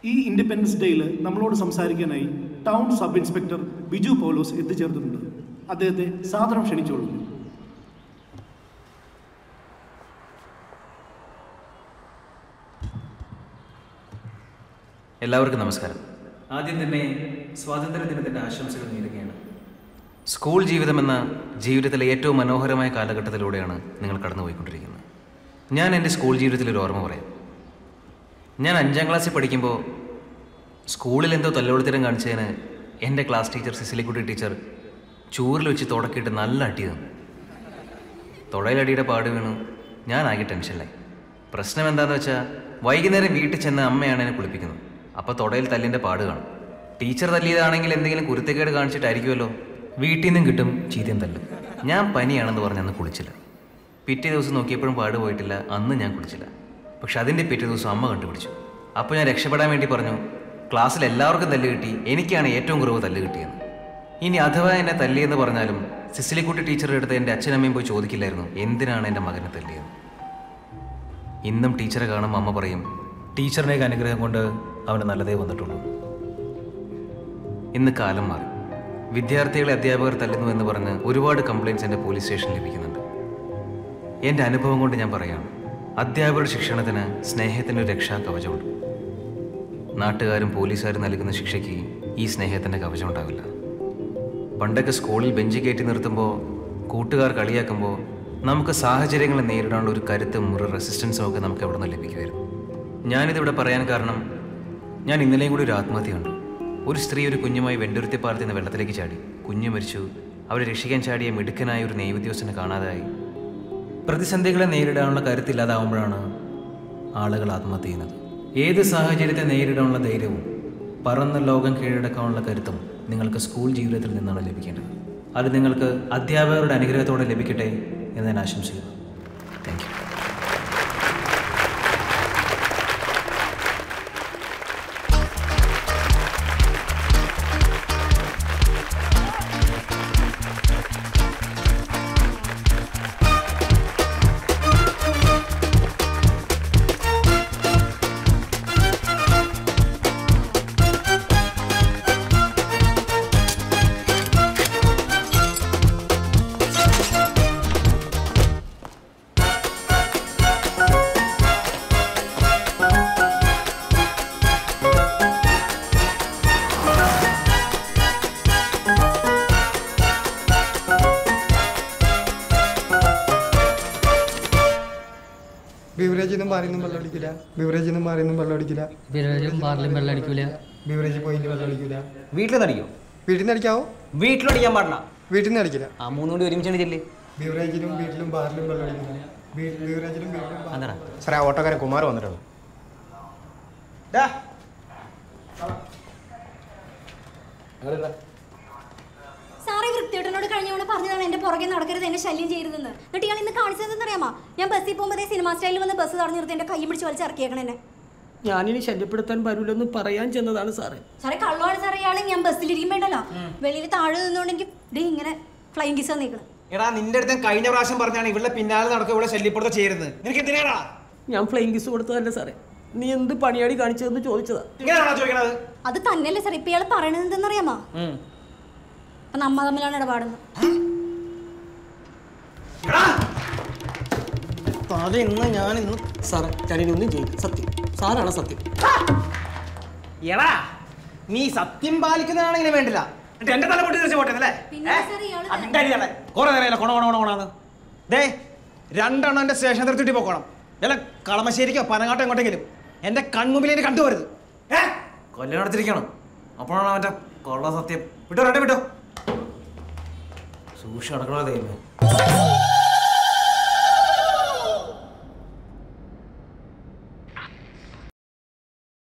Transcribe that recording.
ഈ ഇൻഡിപെൻഡൻസ് ഡേയിൽ നമ്മളോട് സംസാരിക്കാനായി town sub inspector Biju Paulose എത്തിച്ചേർന്നിട്ടുണ്ട്. അദ്ദേഹത്തെ സാദരം ക്ഷണിച്ചുകൊള്ളുന്നു. എല്ലാവർക്കും നമസ്കാരം. ആദ്യം തന്നെ സ്വാതന്ത്ര്യ ദിനത്തിൻ്റെ ആശംസകൾ നേരുകയാണ്. സ്കൂൾ ജീവിതമെന്ന ജീവിതത്തിലെ ഏറ്റവും മനോഹരമായ കാലഘട്ടത്തിലൂടെയാണ് നിങ്ങൾ കടന്നുപോയിക്കൊണ്ടിരിക്കുന്നത്. ഞാൻ എൻ്റെ സ്കൂൾ ജീവിതത്തിൽ ഒരു ഓർമ്മ പറയാം. ഞാൻ 5ാം ക്ലാസ്സിൽ പഠിക്കുമ്പോൾ സ്കൂളിൽ എന്തോ തല്ലോളിത്തരം കാണിച്ചതിന് എൻ്റെ ക്ലാസ് ടീച്ചർ സിസിലിക്കുട്ടി ടീച്ചർ ചൂരിൽ വെച്ച് തുടക്കിയിട്ട് നല്ല അടി തന്നു. തുടയിലടിയുടെ പാട് വീണു. ഞാനാകെ ടെൻഷനിലായി. പ്രശ്നം എന്താണെന്ന് വെച്ചാൽ വൈകുന്നേരം വീട്ടിൽ ചെന്ന് അമ്മയാണ് എന്നെ കുളിപ്പിക്കുന്നത്. അപ്പോൾ തുടയിൽ തല്ലിൻ്റെ പാട് കാണും. ടീച്ചർ തല്ലിയതാണെങ്കിൽ എന്തെങ്കിലും കുരുത്തക്കേട് കാണിച്ചിട്ടായിരിക്കുമല്ലോ. വീട്ടിൽ നിന്നും കിട്ടും ചീത്തയും തല്ലും. ഞാൻ പനിയാണെന്ന് പറഞ്ഞ് അന്ന് കുളിച്ചില്ല. പിറ്റേ ദിവസം നോക്കിയപ്പോഴും പാട് പോയിട്ടില്ല. അന്ന് ഞാൻ കുളിച്ചില്ല. പക്ഷെ അതിൻ്റെ പിറ്റേ ദിവസം അമ്മ കണ്ടുപിടിച്ചു. അപ്പോൾ ഞാൻ രക്ഷപ്പെടാൻ വേണ്ടി പറഞ്ഞു, ക്ലാസ്സിൽ എല്ലാവർക്കും തല്ല് കിട്ടി, എനിക്കാണ് ഏറ്റവും കുറവ് തല്ല് കിട്ടിയെന്ന്. ഇനി അഥവാ എന്നെ തല്ലിയെന്ന് പറഞ്ഞാലും സിസിലിക്കുട്ടി ടീച്ചറുടെ അടുത്ത് എൻ്റെ അച്ഛനമ്മയും പോയി ചോദിക്കില്ലായിരുന്നു എന്തിനാണ് എൻ്റെ മകനെ തല്ലിയത്. ഇന്നും ടീച്ചറെ കാണുമ്പോൾ അമ്മ പറയും, ടീച്ചറിൻ്റെയൊക്കെ അനുഗ്രഹം കൊണ്ട് അവന് നല്ലതേ വന്നിട്ടുള്ളൂ. ഇന്ന് കാലം മാറി. വിദ്യാർത്ഥികളെ അധ്യാപകർ തല്ലുന്നു എന്ന് പറഞ്ഞ് ഒരുപാട് കംപ്ലയിൻറ്റ്സ് എൻ്റെ പോലീസ് സ്റ്റേഷനിൽ ലഭിക്കുന്നുണ്ട്. എൻ്റെ അനുഭവം കൊണ്ട് ഞാൻ പറയുകയാണ്, അധ്യാപകരുടെ ശിക്ഷണത്തിന് സ്നേഹത്തിൻ്റെ ഒരു രക്ഷാ കവചമുണ്ട്. നാട്ടുകാരും പോലീസുകാരും നൽകുന്ന ശിക്ഷയ്ക്ക് ഈ സ്നേഹത്തിൻ്റെ കവചം ഉണ്ടാവില്ല. പണ്ടൊക്കെ സ്കൂളിൽ ബെഞ്ച് കയറ്റി നിർത്തുമ്പോൾ, കൂട്ടുകാർ കളിയാക്കുമ്പോൾ നമുക്ക് സാഹചര്യങ്ങളെ നേരിടാനുള്ള ഒരു കരുത്തും ഒരു റെസിസ്റ്റൻസും ഒക്കെ നമുക്ക് എവിടെ നിന്ന് ലഭിക്കുമായിരുന്നു. ഞാനിതിവിടെ പറയാൻ കാരണം, ഞാൻ ഇന്നലെയും കൂടി ഒരു ആത്മഹത്യ കണ്ടു. ഒരു സ്ത്രീ ഒരു കുഞ്ഞുമായി വെണ്ടുരുത്തിപ്പാലത്തിൽ നിന്ന് വെള്ളത്തിലേക്ക് ചാടി. കുഞ്ഞു മരിച്ചു. അവരെ രക്ഷിക്കാൻ ചാടിയ മിടുക്കനായ ഒരു നെയ്വുദ്യോഗസ്ഥനെ കാണാതായി. പ്രതിസന്ധികളെ നേരിടാനുള്ള കരുത്തില്ലാതാവുമ്പോഴാണ് ആളുകൾ ആത്മഹത്യ ചെയ്യുന്നത്. ഏത് സാഹചര്യത്തെ നേരിടാനുള്ള ധൈര്യവും പറന്ന ലോകം കീഴടക്കാനുള്ള കരുത്തും നിങ്ങൾക്ക് സ്കൂൾ ജീവിതത്തിൽ നിന്നാണ് ലഭിക്കേണ്ടത്. അത് നിങ്ങൾക്ക് അധ്യാപകരുടെ അനുഗ്രഹത്തോടെ ലഭിക്കട്ടെ എന്ന് ഞാൻ ആശംസിക്കുന്നു. Thank you. ബിവറേജിന്നും ബാറിന്നും വെള്ളം അടിക്കില്ല. ബിവറേജിന്നും ബാറിന്നും വെള്ളം അടിക്കില്ല. ബിവറേജും ബാറിലും വെള്ളം അടിക്കൂല. ബിവറേജ് പോയിന്റ് വെള്ളം അടിക്കില്ല. വീട്ടിൽ നിന്ന് അടിക്കോ? വീട്ടിൽ നിന്ന് അടിക്കാവോ? വീട്ടിലടിക്കാൻ പാടില്ല. വീട്ടിൽ നിന്ന് അടിക്കില്ല. ആ മൂന്നും കൂടി ഒരുമിച്ചാണ് ചെല്ലേ. ബിവറേജിലും വീട്ടിലും ബാറിലും വെള്ളം അടിക്കില്ല. ബിവറേജിലും വീട്ടിലും. അതാണ് സാറേ, ഓട്ടോക്കാരൻ കുമാർ വന്നിട്ടുള്ളൂ. സാറേ, വൃത്തിയോട്ടനോട് കഴിഞ്ഞവണ് പറഞ്ഞതാണ് എന്റെ പുറകെ നടക്കരുത്, എന്നെ ശല്യം ചെയ്യരുതെന്ന്. എന്നിട്ട് ഇയാൾ ഇന്ന് കാണിച്ചതെന്ന് അറിയാമോ? ഞാൻ ബസ്സിൽ പോകുമ്പോൾ സിനിമ സ്റ്റൈലിൽ വന്ന് ബസ് തടഞ്ഞു നിർത്തി എന്റെ കൈ പിടിച്ച് വലിച്ചിറക്കിയേക്കണം എന്നെ. ഞാനിനി ശല്യപ്പെടുത്താൻ വരൂലെന്ന് പറയാൻ ചെന്നതാണ് സാറേ. സാറേ, കള്ളമാണ് സാറേ ഇയാളെ. ഞാൻ ബസ്സിലിരിക്കുമ്പോണ്ടല്ലോ വെളിയിൽ താഴെ നിന്നുകൊണ്ടെങ്കിൽ ഡേ ഇങ്ങനെ ഫ്ലൈങ് കിസ് നീക്കണം. എടാ, നിന്റെ അടുത്ത് കഴിഞ്ഞ പ്രാവശ്യം പറഞ്ഞാണ് ഇവിടെ പിന്നാലെ നടക്കുക, ഇവിടെ ശല്യപ്പെടുത്ത ചേരുന്നത്. നിനക്ക് എന്തിനാടാ? ഞാൻ ഫ്ലൈങ് കിസ് കൊടുത്തതല്ല സാറേ. നീ എന്ത് പണിയാടി കാണിച്ചതെന്ന് ചോദിച്ചതാ. ഇങ്ങനെയാണോ ചോദിക്കണത്? അത് തന്നെയല്ലേ സാർ ഇപ്പൊ ഇയാൾ പറയണത് എന്തെന്നറിയാമോ? അപ്പൊ നമ്മ തമ്മിലാണ് ഇടപാടുന്നത്. ഞാനിന്ന് സാറേ ഒന്നും ചെയ്യും. സത്യം സാറാണ് സത്യം. എടാ, നീ സത്യം പാലിക്കുന്നതാണെങ്കിലും വേണ്ടില്ല. എന്റെ തല പൊട്ടി തിരിച്ചു പോട്ടെ. ദേ, 2 എണ്ണം എന്റെ സ്റ്റേഷൻ നിർത്തിട്ട് പോക്കണം. അല്ല, കളമശ്ശേരിക്കോ പനങ്ങാട്ടോ എങ്ങോട്ടെങ്കിലും എന്റെ കൺമുമ്പിൽ എന്നെ കണ്ടുപോരുത്. കൊല്ലം നടത്തിരിക്കണം. അപ്പോഴാണ് അവന്റെ കൊള്ള സത്യം. വിട്ടോ വിട്ടോ സൂക്ഷിച്ച് നടക്കണോ ദൈവമേ.